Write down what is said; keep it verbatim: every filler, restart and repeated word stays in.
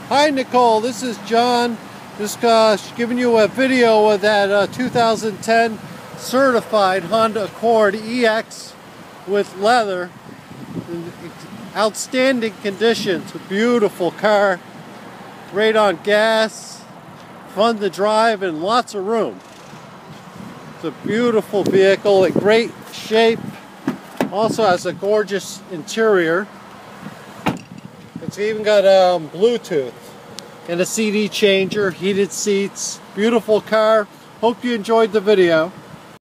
Hi Nicole, this is John. Just uh, giving you a video of that uh, two thousand ten certified Honda Accord E X with leather. In outstanding condition. It's a beautiful car. Great on gas, fun to drive, and lots of room. It's a beautiful vehicle in great shape. Also has a gorgeous interior. It's even got um, Bluetooth and a C D changer, heated seats. Beautiful car. Hope you enjoyed the video.